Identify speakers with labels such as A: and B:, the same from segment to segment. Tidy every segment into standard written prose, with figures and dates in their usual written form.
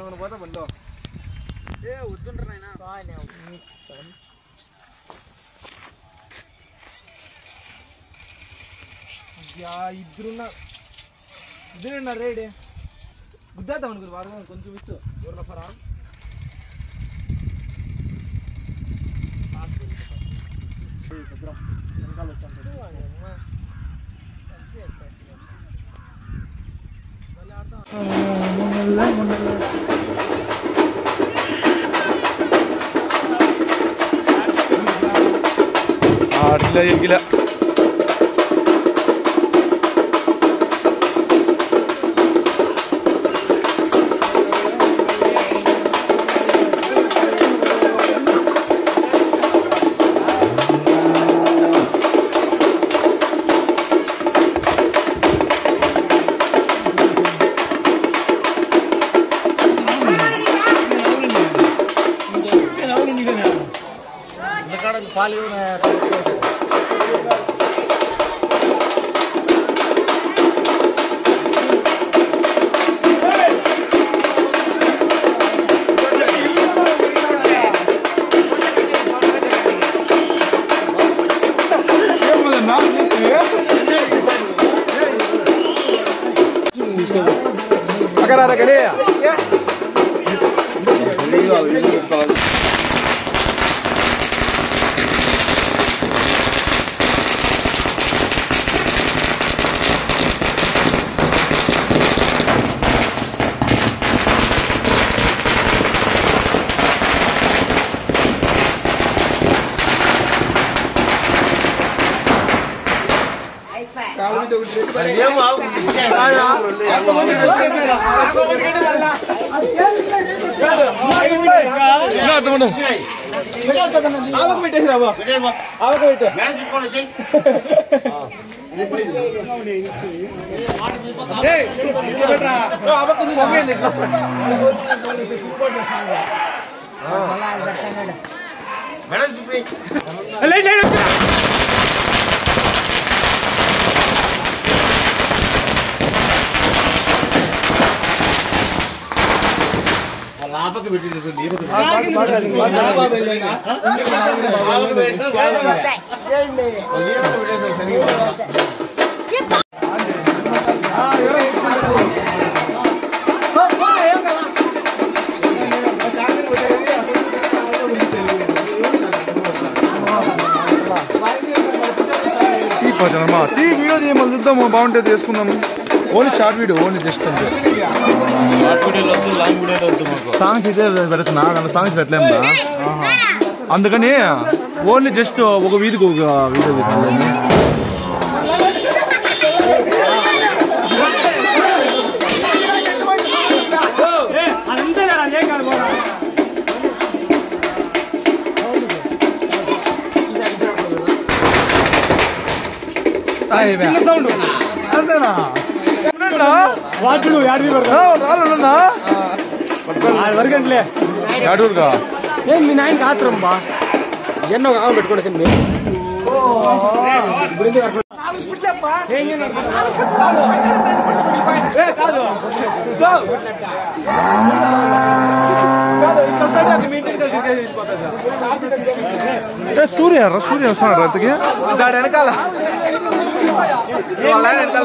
A: పోతా బండిలో ఏ వద్దుంటారు నాయన ఇద్దరున్నారు రేడే గుద్దేద్దాం అనుకుని వారు కొంచెం ఇస్తూ ఎవరు ఫరా వెనకాల వచ్చాను
B: ആടില്ല Agar gede ya? Iya. Video చేయమని చూద్దాము బాగుంటుంది చేసుకుందాము only short video only just అంతే షార్ట్ వీడియోలో వద్దు లాంగ్ వీడియోలో వద్దు మాకు సాంగ్స్ ఇదే పెడుతున్నా దాంట్లో సాంగ్స్ పెట్టలేము అందుకని ఓన్లీ జస్ట్ ఒక వీధికి ఒక వీడియో తీసాను అంతేనా వాచుడు రాళ్ళున్నా వరగంటలే యాడూరుగా ఏం మీ నాయనకి ఆత్రం బా ఎన్నో కావాలి పెట్టుకోండి సూర్య వస్తున్నాడు అతకి దాని వెనకాల వెనకాల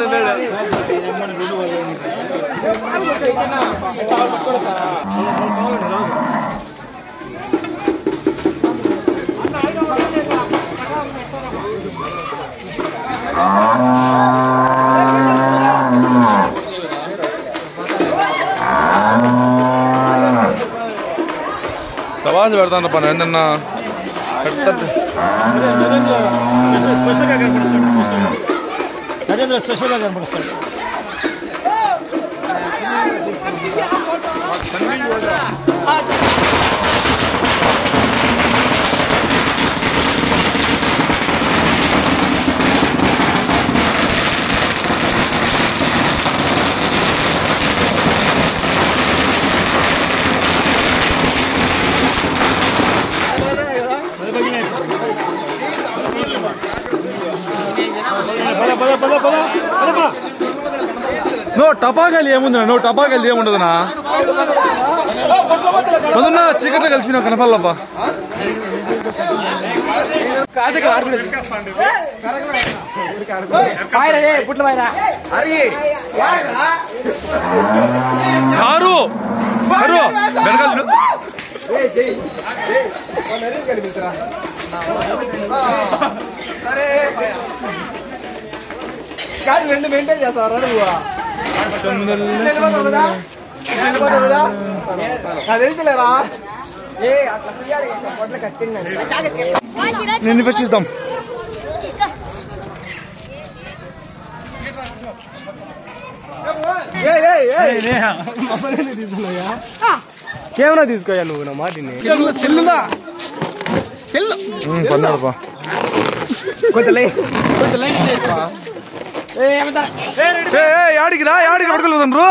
B: తవాజు పెడతాను పని ఏంటన్నా నరేంద్ర స్పెషల్ గా కనపడుస్తాడు పద నువ్వు టపాకాయలు ఏముంది నువ్వు టపాకాయలు ఏముండదునా మొదన్న చీకట్లో కలిసిపోయినా కనపాలబ్బా కారు వెనకాల
A: రెండు మెయింటైన్ చేస్తావరా నువ్వు తెలియలేరా
B: నేను ఇన్వెస్ట్
A: కెమెరా తీసుకోయా నువ్వు నా మాటిని
B: పన్నాడుపా యాడికి పడుకోలేదండ్రు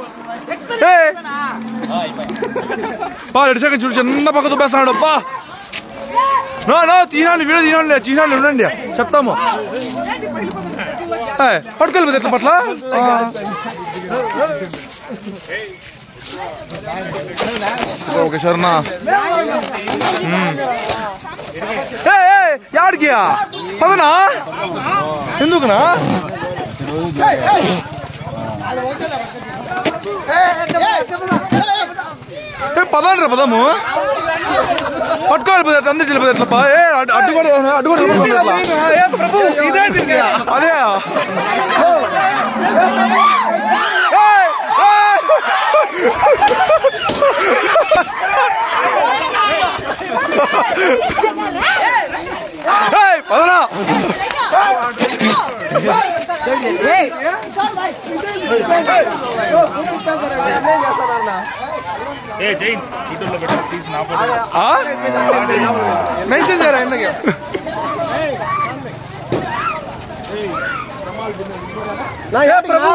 B: రెడ్డి సెకండ్ చూడు చిన్న పక్క దుబ్బేస్తున్నాడు అబ్బా తీనాలి వీడియో తీనాలి ఉండండి చెప్తాము పట్టుకెళ్ళిపోతే ఎట్లా పట్ల ఓకే శర్ణ యాడికి పదనా ఎందుకునా పదండ్రా పదము పట్టుకోవాలి అందరు వెళ్ళిపోతే ఎట్లా అడ్డు అదే పదనా మెన్షన్ చేయరా ఇందుకే ప్రభు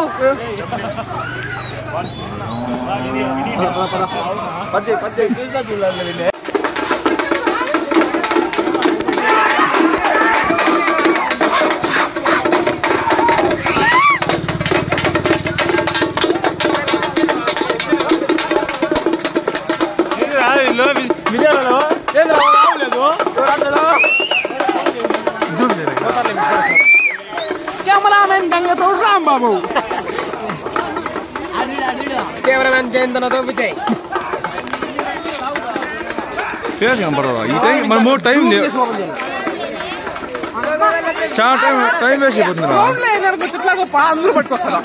A: కెమెరామెన్ దొంగతో రాంబాబు కెమెరామెన్ జయంతనతో విజయ్
B: ఈ టైం మనము టైం చాలా టైం వేస్ట్ అయిపోతుందిరా
A: అందరూ పట్టుకొస్తారా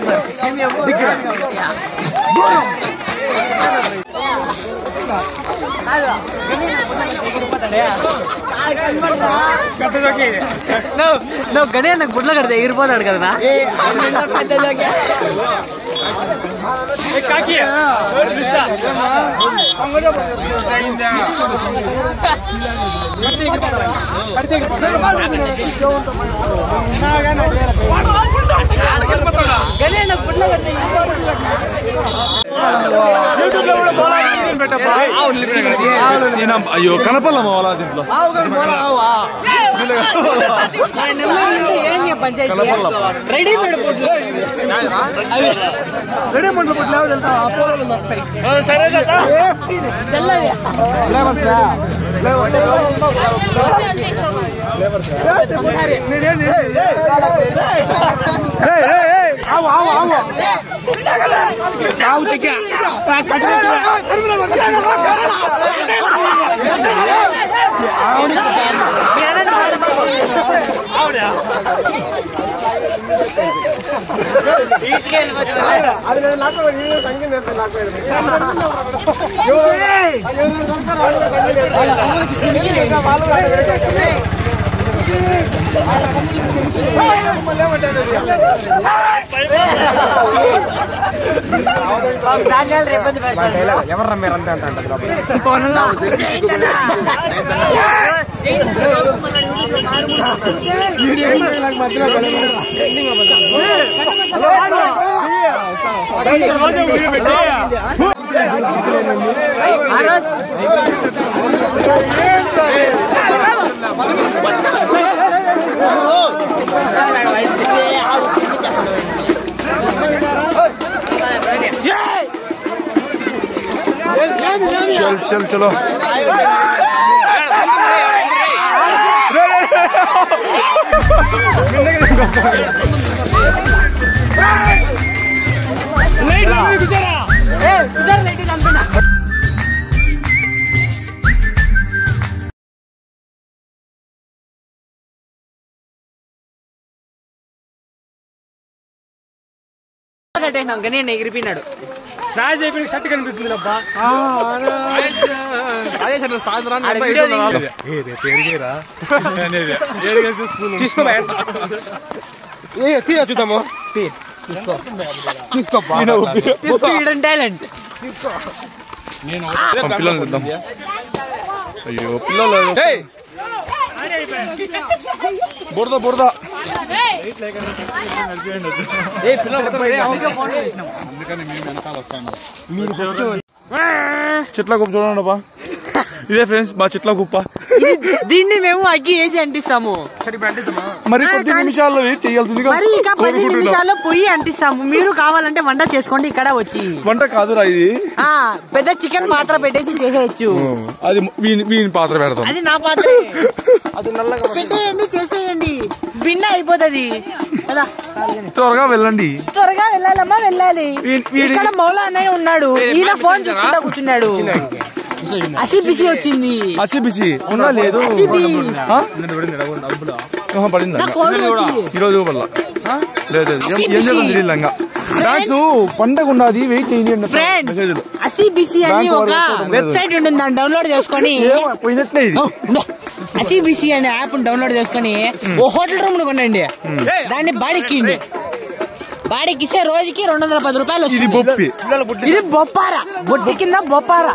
C: నువ్వు గడే నాకు బుడ్ల కడితే ఎగిరిపోతాడు కదా
B: అయ్యో కనపల్లమ్మా వాళ్ళ దీంట్లో
A: రెడీమేడ్ పుట్లు తెలుసా
C: ఎవరు మీరంతా
B: चल चल चलो
C: నేను ఎగిరిపోయినాడు
A: రాజ్ అయిపోయిన షర్ట్ కనిపిస్తుంది అబ్బా అదే సార్ సాయంత్రాన్ని తీరా చూద్దాము తీసుకో
C: టాలెంట్
B: పిల్లలు చూద్దాం అయ్యో పిల్లలు బురద బురద చెట్ల గుప్ప చూడండి బా ఇదే ఫ్రెండ్స్ మా చెట్ల గుప్ప
C: దీన్ని మేము అగ్గి వేసి అంటిస్తాము
B: మరి కొద్ది నిమిషాల్లో వెయిట్ చేయాల్సింది
C: మరి ఇంకా 10 నిమిషాల్లో పొయ్యి అంటిస్తాము మీరు కావాలంటే వంట చేసుకోండి ఇక్కడ వచ్చి
B: వంట కాదురా ఇది
C: పెద్ద చికెన్ పాత్ర పెట్టేసి చేసేయచ్చు
B: అది వీని పాత్ర పెడతాం
C: అది నా పాత్ర పెట్టేయండి చేసేయండి బిన్న అయిపోతుంది కదా
B: త్వరగా వెళ్ళండి
C: త్వరగా వెళ్ళాలమ్మా వెళ్ళాలి ఇక్కడ మౌలా అన్నయ్య ఉన్నాడు ఈయన ఫోన్ చూసుకుంటా కూర్చున్నాడు అసి బిసి వచ్చింది
B: అసి బిసి ఉన్నా లేదు పడింది ఈరోజు పడలా లేదు ఏం చేద్దాం తెలియదు ఫ్రెండ్స్ పండగ ఉన్నది వెయిట్ చేయండి
C: ఫ్రెండ్స్ అసి బిసి అని ఒక వెబ్సైట్ ఉంటుంది దాన్ని డౌన్లోడ్ చేసుకొని
B: పోయినట్లే ఇది
C: అసిబిసి అనే యాప్ డౌన్లోడ్ చేసుకుని ఓ హోటల్ రూమ్ కొనండి దాన్ని బాడిక్కిండి బాడికిస్తే రోజుకి 210 రూపాయలు వస్తుంది ఇది బొప్పారా బొట్టి కింద బొప్పారా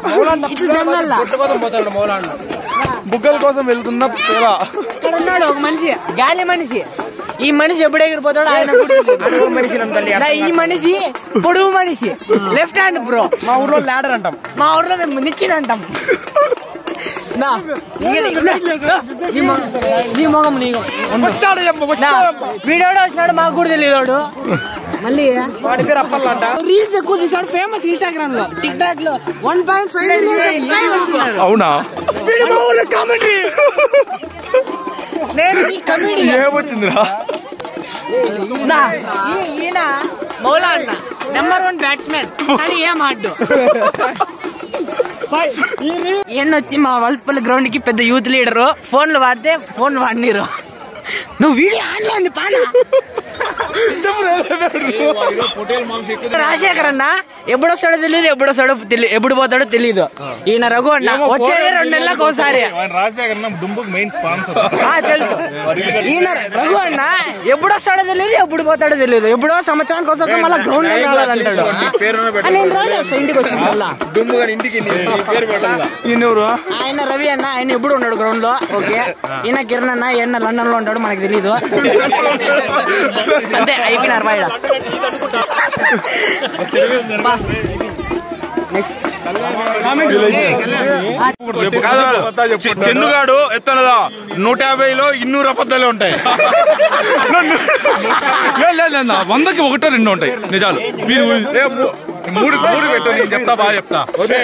B: బుగ్గల కోసం వెళ్తున్న
C: ఇక్కడ ఉన్నాడు ఒక మనిషి గాలి మనిషి ఈ మనిషి ఎప్పుడు ఎగిరిపోతాడు ఆయన ఈ మనిషి పొడుగు మనిషి లెఫ్ట్ హ్యాండ్ బ్రో
A: మా ఊర్లో ల్యాడర్ అంటాం
C: మా ఊర్లో మేము నిచ్చిన అంటాం నీ మొగం వీడోడు వచ్చినాడు మాకు కూడా తెలియదు మళ్ళీ
A: వాడి పేరు అప్పల్లంట
C: రీల్స్ ఎక్కువ తీసాడు ఫేమస్ ఇన్స్టాగ్రామ్ లో టిక్ టాక్ లో 1.5 మిలియన్
B: అవునా
C: నేను ఈ కమిడీ
B: ఏమొచ్చిందిరా
C: ఈయన మౌలా అన్న నెంబర్ 1 బ్యాట్స్మెన్ కానీ ఏం ఆడ్డు ఈయన వచ్చి మా వలసపల్లి గ్రౌండ్ కి పెద్ద యూత్ లీడరు ఫోన్లు వాడితే ఫోన్ వాడినీరు నువ్వు వీడియో ఆన్లో ఉంది పాన రాజశేఖర్ అన్న ఎప్పుడు వస్తాడో తెలియదు ఎప్పుడు పోతాడో తెలియదు ఈయన రఘు అన్న వచ్చేది 2 నెలలకు ఒకసారి తెలుసు ఈయన రఘు అన్న ఎప్పుడు వస్తాడో తెలియదు ఎప్పుడు పోతాడో తెలియదు ఎప్పుడో సంవత్సరానికి వస్తాడు మళ్ళీ గ్రౌండ్ లో రావాలంటాడు నేను రోజు వస్తా ఇంటికి వస్తాను ఆయన రవి అన్న ఆయన ఎప్పుడు ఉన్నాడు గ్రౌండ్ లో ఓకే ఈయన కిరణ్ అన్న ఈయన లండన్ లో ఉంటాడు మనకు తెలీదు అంతే అయిపోయినారు బాయ్
B: చందుగాడు ఎత్తనదా 150లో 200 అబద్ధాలే ఉంటాయి 100కి 1 2 ఉంటాయి నిజాలు మీరు మూడు పెట్టు నేను చెప్తా బాగా చెప్తా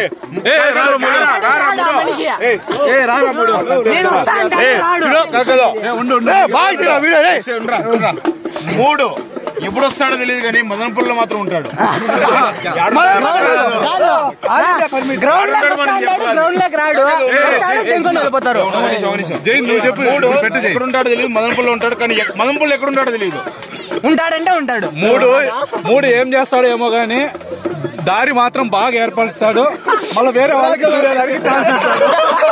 B: మూడు ఎప్పుడు వస్తాడో తెలియదు కానీ మదనపల్లిలో మాత్రం ఉంటాడు జైన్ నువ్వు చెప్పు ఎక్కడుంటాడో తెలియదు మదనపల్లిలో ఉంటాడు కానీ మదనపల్లి ఎక్కడుంటాడో తెలియదు
C: ఉంటాడంటే ఉంటాడు
B: మూడు ఏం చేస్తాడో ఏమో గానీ దారి మాత్రం బాగా ఏర్పరుస్తాడు మళ్ళీ వేరే వాళ్ళకి ఛాన్స్ ఇస్తాడు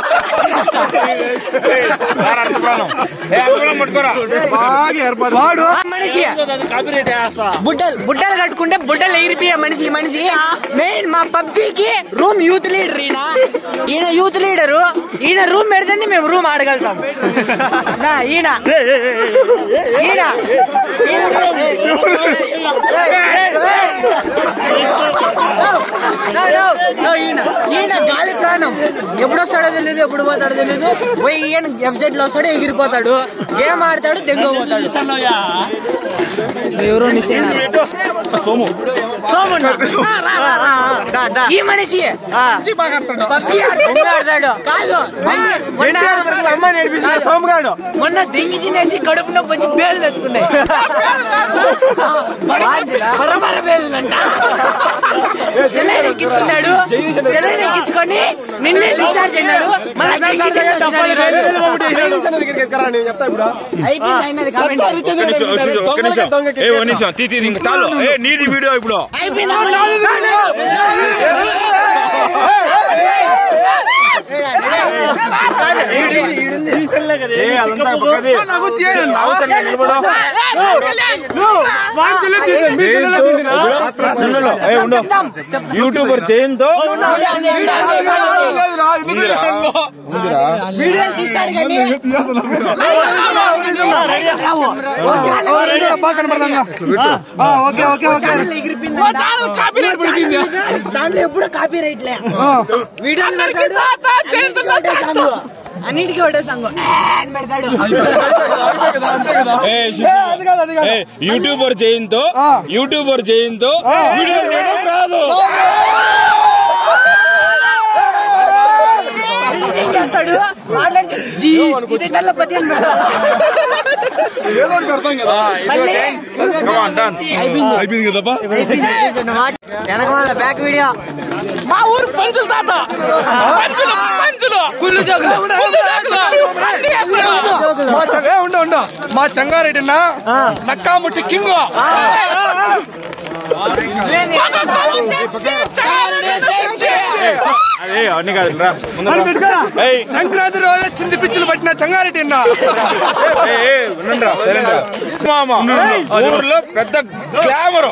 C: మనిషి బుట్టలు కట్టుకుంటే బుట్టలు ఎగిరిపోయే మనిషి మనిషి మెయిన్ మా పబ్జీకి రూమ్ యూత్ లీడర్ ఈయన యూత్ లీడరు ఈయన రూమ్ పెడితే మేము రూమ్ ఆడగలుగుతాం ఈయన ఈయన గాలి ప్రాణం ఎప్పుడు వస్తాడో తెలియదు ఎప్పుడు పోతాడో తెలియదు ఈయన వెబ్సైట్ లో వస్తాడు ఎగిరిపోతాడు గేమ్ ఆడతాడు దెంగపోతాడు ఎవరో సోము ఈ మనిషి పబ్జీ ఆడతాడు కాదు మొన్న దెంగి తినేసి కడుపు నొప్పి వచ్చి పేర్లు ఎత్తుకున్నాయి బరబర పేర్లంట ఎక్కించుకున్నాడు ఎక్కించుకొని నిన్నే డిశ్చార్జ్ అయినాడు మళ్ళీ
B: నీది వీడియో ఇప్పుడు యూట్యూబర్ జయంతో
C: దాంట్లో ఎప్పుడు కాపీ రైట్ లే వీడియో అన్నిటికీ ఒకటే సంఘం పెడతాడు
B: యూట్యూబర్ జయంతో వీడియో చేయడం రాదు
C: చేస్తాడు
B: అయిపోయింది కదబ్బా
C: బ్యాక్ వీడియో మా ఊరు పంచులు తాత పంచులు
B: ఉండ మా చంగారెడ్డి నక్కాముట్టి కింగ్ అన్ని కాదు సంక్రాంతి రోజు చింది పిచ్చులు పట్టిన చంగారెడ్డి ఊర్లో పెద్ద గ్లామరు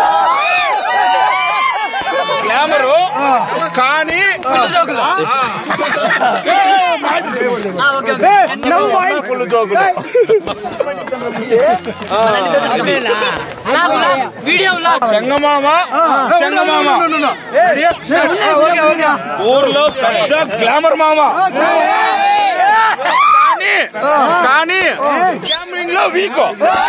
B: కానీ చెంగమామ ఊర్లో పెద్ద గ్లామర్ మామ కానీ గ్లామరింగ్ లో వీక్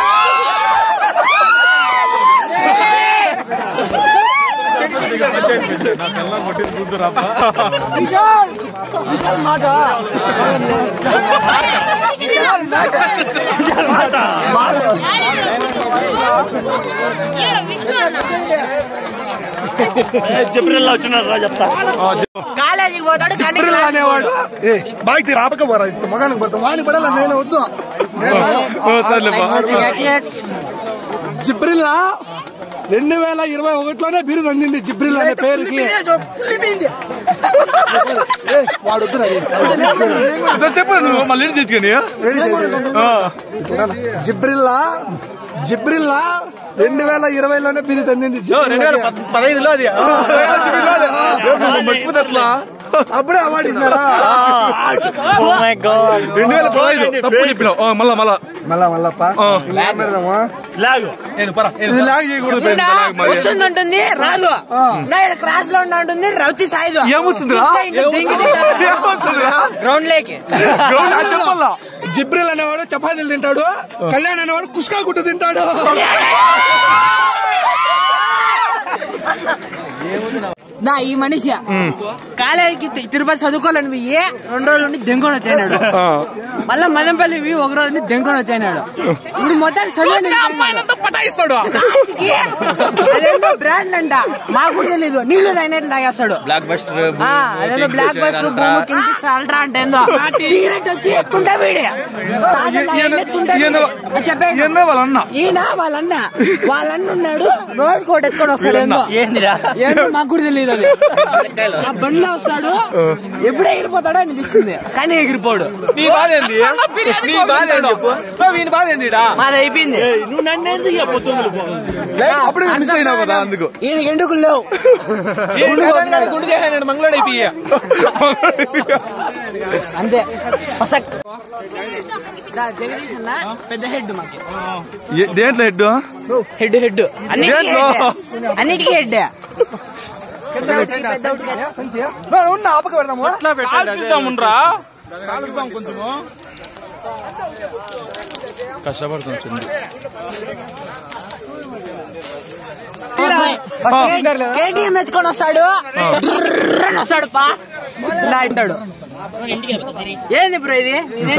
D: జిబ్రిల్లా వచ్చినారు రా చెప్తా
C: కాలేజీకి పోతాడు
A: అనేవాడు బాగా రాపకపోరా మగానికి పడతాం వాడిని పడాల నేను వద్దు జిబ్రిల్లా 2021లోనే బిరుదు అందింది జిబ్రిల్ అనే పేరుకి వాడు
B: చెప్పండి మళ్ళీ తెచ్చుకొని
A: జిబ్రిల్లా 2020లోనే బిరుదు అందింది
B: 2015లో అది మర్చిపోతట్లా
A: అప్పుడే అవార్డు ఇచ్చినారా
B: 2015 తప్పు చెప్పినావు మళ్ళా
C: వస్తుందంటుంది రాదు క్రాస్ లో ఉంటుంది రౌతి సాయిదు గ్రౌండ్ లేకి
A: చెప్పాలా జిబ్రిల్ అనేవాడు చపాతీలు తింటాడు కళ్యాణ్ అనేవాడు కుష్కా గుట్టు తింటాడు
C: ఈ మనిషి కాలేజీకి తిరుపతి చదువుకోవాలని పోయి 2 రోజులు నుండి దెంకొని వచ్చాడు మళ్ళా మదనపల్లి ఒక రోజు నుండి దెంకొని వచ్చాడు ఇప్పుడు మొత్తాన్ని చదువు అదేంటో బ్రాండ్ అంట మాకు తెలీదు నీళ్లు తాగినట్లు తాగేస్తాడు అదేదో బ్లాక్ బస్టర్ అల్ట్రా అంటే ఏందో సిగరెట్ వచ్చి ఎత్తుంటా వీడి చెప్పండి ఈయన వాళ్ళన్న ఉన్నాడు రోజు కోట ఎత్తుకొని వస్తాడు ఏందో మాకు కూడా తెలియదు అది ఆ బండిలో వస్తాడు ఎప్పుడే ఎగిరిపోతాడో అనిపిస్తుంది కానీ ఎగిరిపోడు మాది అయిపోయింది
D: నువ్వు నన్ను ఎందుకు చెప్పొద్దు
B: అప్పుడు మిస్ అయినావు కదా అందుకు
C: ఈయనకి ఎండుకులు లేవు
A: గుండు చేశాను మంగళూరు అయిపోయా
C: అంతే జగదీష్ అన్న పెద్ద హెడ్ మాకు
B: దేంట్లో
C: హెడ్ అన్నిటికీ హెడ్
A: ఆపక పెడదాము
B: కొంచెము కష్టపడుతుంది
C: కేటీఎం ఎత్తుకొని వస్తాడు వస్తాడు పా అంటాడు. ఏంది బ్రో ఇది?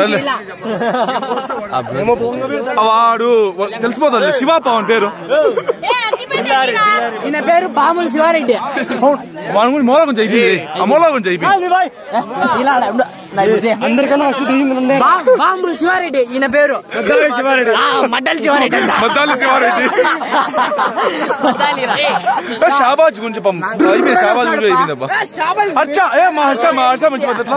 B: వాడు తెలిసిపోతుంది శివ పవన్ పేరు.
C: ఈయన పేరు బాముల శివారెడ్డి.
B: వాడి గురించి మూల గురించి అయిపోయింది. ఆ మూల గురించి అయిపోయింది.
C: బాముల శివారెడ్డి ఈయన పేరు. మడ్డల శివారెడ్డి.
B: మద్దాలి శివారెడ్డి. షాబాజ్ గురించి అయిపోయింది. షాబాజ్ గురించి అయిపోయింది అబ్బా. అచ్చా ఏ మా హర్ష మంచి పద్ధతిలో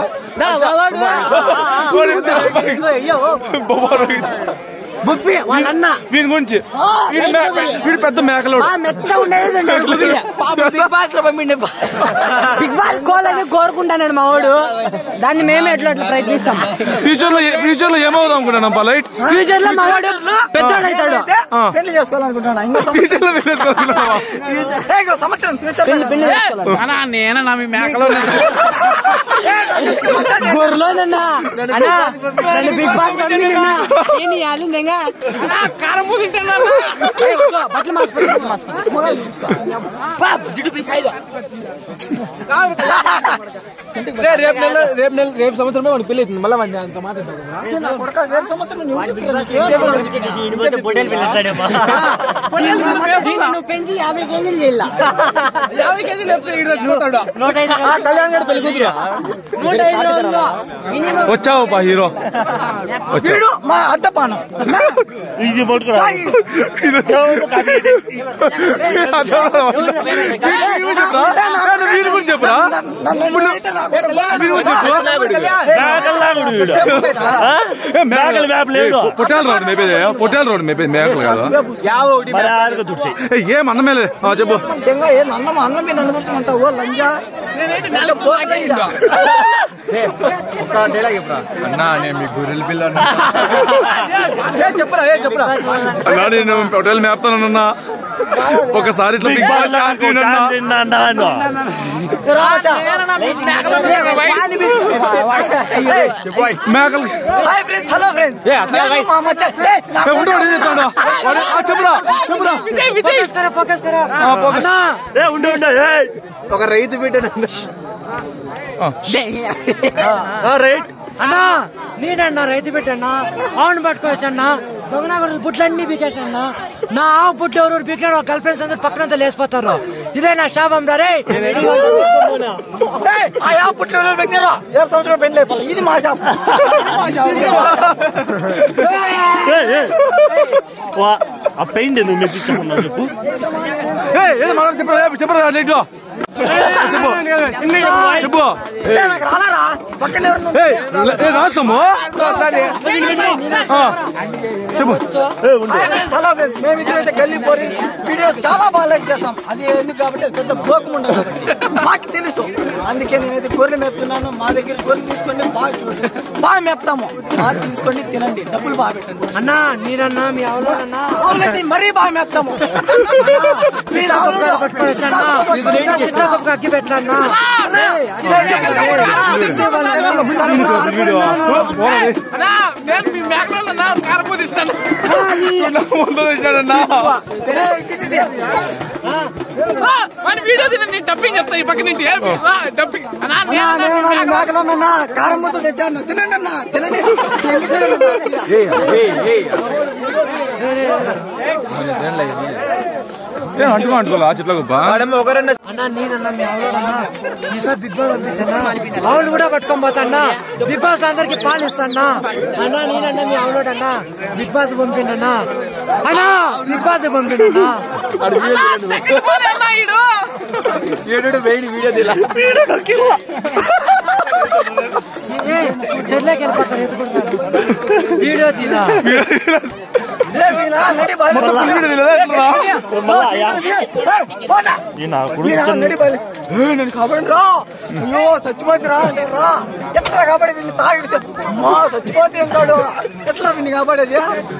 C: వాళ్ళన్న
B: వీని గురించి వీడు పెద్ద మేకలు
C: మెత్తగా ఉండేది. బిగ్ బాస్ లో పంపిండి. బిగ్ బాస్ కోలని కోరుకుంటానండి మా వాడు. దాన్ని మేమే ఎట్లా ప్రయత్నిస్తాం.
B: ఫ్యూచర్ లో ఏమవుదాం అనుకుంటున్నాం లైట్.
C: ఫ్యూచర్ లో మా వాడు పెద్దవాడు అవుతాడు.
A: పెళ్లి చేసుకోవాలనుకుంటున్నాను.
C: నేను నా మీ మేకలో గొర్రెలోనన్నా బిగ్ బాస్ కారం తింటున్నా. బట్టలు
A: రేపు సంవత్సరమే వాడికి పెళ్లి అవుతుంది. మళ్ళీ వాడిని అంత మాట్లాడతాడు. రేపు సంవత్సరం
C: నువ్వు పెంచి 50 కేజీలు చేయాలి.
A: 50 కేజీలు చూస్తాడు. 105 పెళ్లి కూతురు.
C: 105 రోజుల్లో
B: వచ్చావు పా హీరో.
A: వచ్చాడు మా అత్త పానం.
D: ఇది పట్టుకురా.
B: వీరి గురించి చెప్పురా. పొట్టాల రోడ్డు మేపేది మేకలు కాదు. ఏం అన్నమే లేదు చెప్పు.
A: అన్నం నన్ను కూర్చోమంటావు లంజా.
E: ఒక డైలాగ్ చెప్పరా అన్నా, నేను మీ గొర్రెల పిల్ల
A: చెప్పరా చెప్పరా.
B: అన్నా నేను హోటల్ మేపుతానన్నా. ఒకసారి ఇట్లా బిగ్ బాస్ మేకలు
A: హలో ఫ్రెండ్స్. ఒక రైతు బిడ్డ
C: రైట్ అన్నా. నేనన్నా రైతు పెట్టన్నా. ఆవును పట్టుకోవచ్చన్నా. దొంగనాగరు పుట్లన్నీ పీకేసన్నా. నా ఆవు పుట్లు ఎవరు పీకాడు గర్ల్ ఫ్రెండ్స్ అందరు పక్కనంతా లేసిపోతారు. ఇదే నా శాపం రే.
A: ఆ పుట్లు ఎవరు పెట్టారో రేపు సంవత్సరం పెళ్లి అయిపోవాలి. ఇది మా శాపం.
D: ఆ పెయింట్ నువ్వు మెప్పించామన్నా చెప్పు.
B: చెప్పరా చెప్పు చెప్పు. రాస్తాము చెప్పు.
A: మేమిద్దరైతే గల్లీ పోరి వీడియోస్ చాలా బాగా లైక్ చేస్తాం. అది ఎందుకు కాబట్టి పెద్ద బ్లోకం ఉండదు మాకు తెలుసు. అందుకే నేనైతే గొర్రెలు మేపుతున్నాను. మా దగ్గర గొర్రెలు తీసుకొని బాగా మేపుతాము. బాగా తీసుకొని తినండి, డబ్బులు బాగా పెట్టండి అన్నా. నేనన్నా మీ ఆవులన్నా మరీ బాగా మేపుతాము. అగ్గి పెట్టన్నా.
B: కారపూదిస్తాను. వీడియో తినండి. డబ్బింగ్ చెప్తా ఈ పక్క నుంచి.
A: మేకలన్నా కారం ముద్ద తెచ్చాను. తినండి అన్నా, తినండి.
B: అంటుకోవాలా చెట్ల గొప్ప
C: అన్నా. నేనన్నా మీ ఆవులన్నా ఈసారి బిగ్ బాస్ పంపించన్నా. ఆవులు కూడా పట్టుకొని పోతాన్నా. బిగ్ బాస్ అందరికి పాలు ఇస్తాన్నా. అన్నా నేనన్నా మీ ఆవులోడన్నా బిగ్ బాస్ పంపిండన్నా. అన్నా బిగ్ బాస్ పంపిండన్నా. చెట్లకి వెళ్ళిపోతారు. వీడియో తీరా
A: నేను కాబట్టి రా. అయ్యో చచ్చిపోతే రా అంటే రా. ఎట్లా కాపాడేది తాగిడు అమ్మా చచ్చిపోతే ఉంటాడు. ఎట్లా విని కాపాడేది.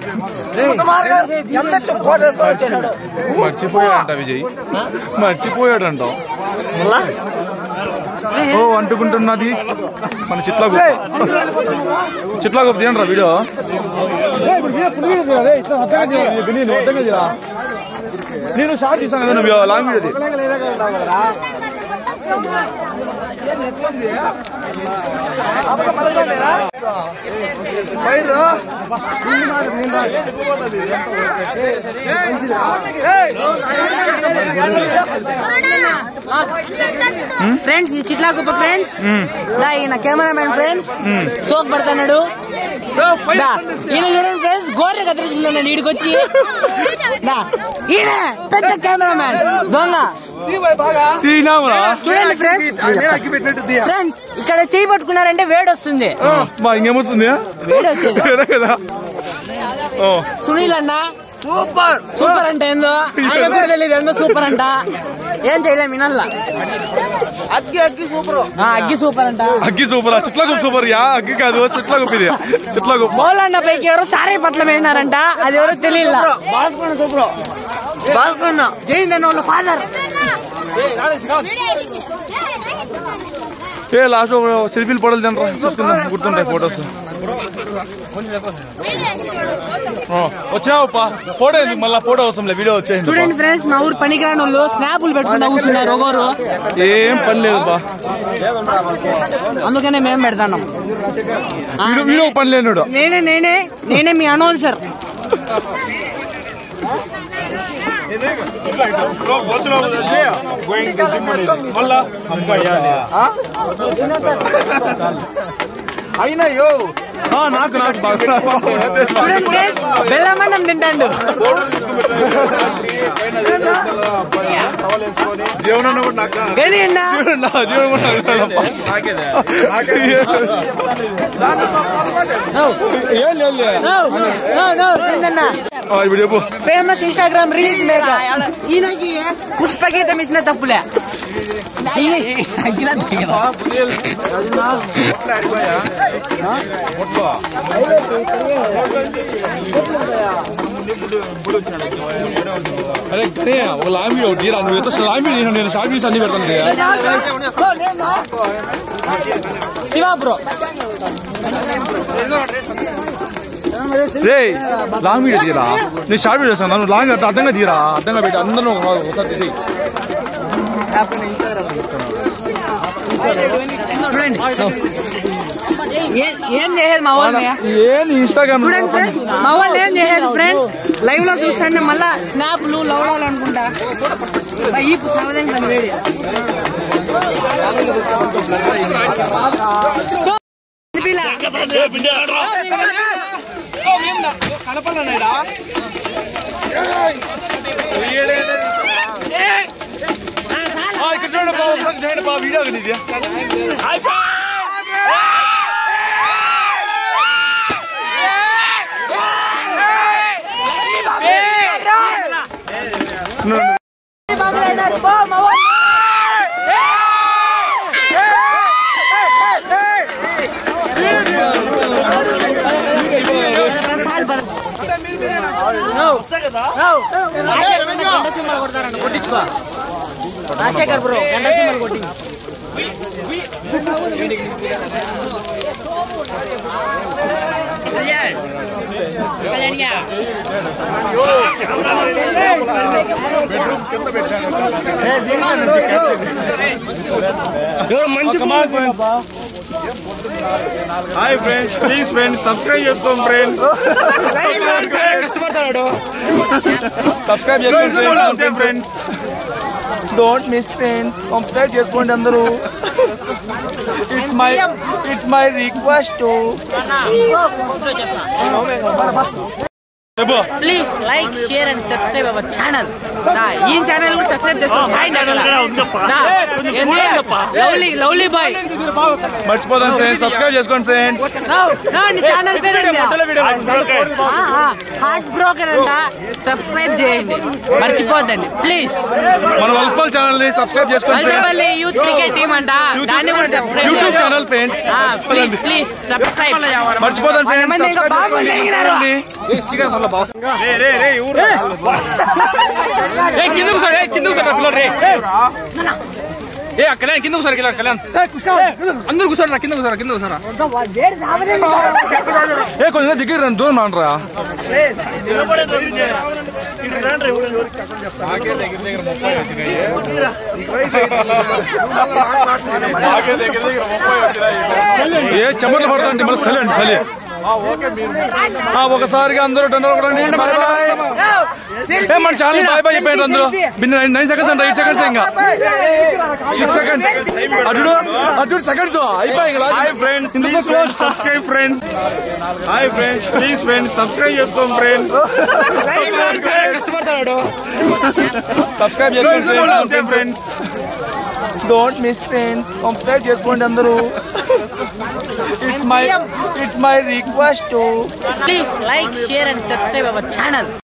A: కోట వేసుకొని వచ్చాడు.
B: మర్చిపోయాడంట విజయ్. మర్చిపోయాడంట. ఓ అంటుకుంటున్నది మన చిట్లాగు తీయండి రా వీడియో. నేను షార్ట్ తీసాను కదా నువ్వు లాంగ్ వీడియోది.
C: ఫ్రెండ్స్ ఈ చిట్లాకుప్ప ఫ్రెండ్స్ ఈయన కెమెరామెన్ ఫ్రెండ్స్ సోక్ పడుతున్నాడు. ఈయన చూడండి ఫ్రెండ్స్ గోర్రె కత్తిరించుకున్నాడు ఈడికొచ్చి. ఈయన పెద్ద కెమెరామెన్ దొంగ. చూడండి ఫ్రెండ్స్ ఇక్కడ చేయి పట్టుకున్నారంటే వేడి వస్తుంది.
B: ఇంకేమొస్తుంది
C: వేడి వచ్చేది
B: కదా.
C: సునీల్ అన్న సూపర్ అంటే ఏందో ఆయన కూడా తెలియదు ఏందో సూపర్ అంట. ఏం చేయలేం వినల్లా. అగ్గి సూపర్ అంట.
B: అగ్గి సూపర్ చిట్లాగుప్ప సూపర్ యా అగ్గి కాదు చిట్లాగుప్ప ఇది చిట్లాగుప్ప.
C: బోలన్న పైకి ఎవరో సారే పట్ల వేసినారంట అది ఎవరో తెలియదు. బాల్కొండ జైందన్న వాళ్ళ ఫాదర్.
B: లాస్ట్ సెల్ఫీలు ఫోటోలు తినరా చూసుకుందాం గుర్తుంటాయి ఫోటోస్. వచ్చావు ఫోటో ఎందుకు మళ్ళీ ఫోటో అవసరం లేదు వీడియో వచ్చేది.
C: చూడండి ఫ్రెండ్స్ మా ఊరు పనికిరాని వాళ్ళు స్నాపులు పెట్టుకుంటా కూర్చున్నారు ఒకరు.
B: ఏం పని లేదు బా
C: అందుకనే మేము పెడతాం.
B: వీడియో పని లేనుడు
C: నేనే మీ అనౌన్సర్.
B: అయినాయో నాకు
C: బెల్లమన్నం తింటాడు.
B: జీవనం కూడా
C: ఫేమస్ ఇన్స్టాగ్రామ్ రీల్స్ ఈయనకి పుష్పగీతం ఇచ్చిన తప్పులే.
B: అరే ఒక లాంబీ ఒకటి నువ్వు ఎంత లాంబీ నేను షార్ట్ వీడియోస్ అన్ని పెడతాను.
C: శివా బ్రో
B: లాంగ్ వీడియో తీరా నేను షార్ట్ వీడియో చేస్తాను. లాంగ్ అర్థంగా తీరా అర్థంగా పెట్టి అందరూ ఒకసారి తీసి.
C: ఏం చేసేది మా వాళ్ళని
B: ఏంది ఇన్స్టాగ్రామ్
C: చూడండి ఫ్రెండ్స్. మా వాళ్ళు ఏం చేసేది ఫ్రెండ్స్ లైవ్ లో చూస్తాంటే మళ్ళా స్నాప్లు లవడాలు అనుకుంటా ఈ సమాధానం వేడి.
B: కనపడలేడా ఇక్కడ చూడండి బా వీడియో ఇది.
C: రాజశేఖర్ బ్రో గంట సింబల్ కొట్టి
B: hi friends please friends subscribe చేసుకోండి ఫ్రెండ్స్. కష్టపడతాడు సబ్స్క్రైబ్ చేసుకోండి friends. Don't miss friends subscribe చేసుకోండి అందరూ. It's my request.
C: Please like share and subscribe our channel. ఈ ఛానల్ కూడా సబ్స్క్రైబ్ చేసుకోండి. లవ్లీ బాయ్
B: మర్చిపోతాను ఫ్రెండ్స్ సబ్స్క్రైబ్ చేసుకోండి ఫ్రెండ్స్.
C: ఛానల్ పేరు హార్ట్ బ్రోకర్ అంట. సబ్స్క్రైబ్ చేయండి మర్చిపోద్దండి ప్లీజ్.
B: మన వల్పల్ ఛానల్ ని సబ్స్క్రైబ్ చేసుకోండి.
C: యూత్ క్రికెట్ టీమ్ అంట దాన్ని కూడా subscribe
B: YouTube channel friends
C: please subscribe
B: మర్చిపోతాను ఫ్రెండ్స్.
F: ఏ కళ్యాణ్ కింద కూర్చోరా కళ్యాణ్ అందరూ కూర్చోరా కింద కూర్చోరా
B: ఏ కొంచెం దగ్గర దూరం రానరా ఏ చెమటలు పడతాండి మళ్ళీ సలే ఒకసారిగా అందరూ మన ఛానల్ బాయ్ బాయ్ చెప్పండి అందరూ 9 seconds అంట 8 seconds ఇంకా 6 seconds అటు సెకండ్స్ అయిపోయి friends subscribe friends hi friends please friends subscribe చేసుకోండి ఫ్రెండ్స్ కష్టపడతాడు సబ్స్క్రైబ్ చేసుకోండి friends don't miss friends subscribe చేసుకోండి అందరూ it's my request to
C: please like, share and subscribe our channel.